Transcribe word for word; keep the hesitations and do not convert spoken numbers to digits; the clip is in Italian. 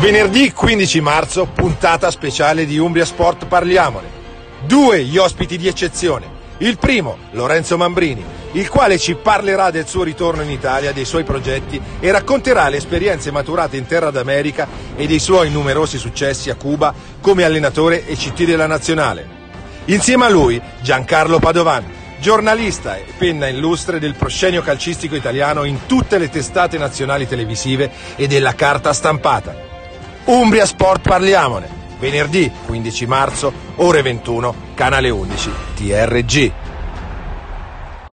Venerdì quindici marzo, puntata speciale di Umbria Sport Parliamone. Due gli ospiti di eccezione. Il primo, Lorenzo Mambrini, il quale ci parlerà del suo ritorno in Italia, dei suoi progetti e racconterà le esperienze maturate in terra d'America e dei suoi numerosi successi a Cuba come allenatore e C T della nazionale. Insieme a lui, Giancarlo Padovan, giornalista e penna illustre del proscenio calcistico italiano in tutte le testate nazionali televisive e della carta stampata. Umbria Sport Parliamone, venerdì quindici marzo, ore ventuno, canale undici, T R G.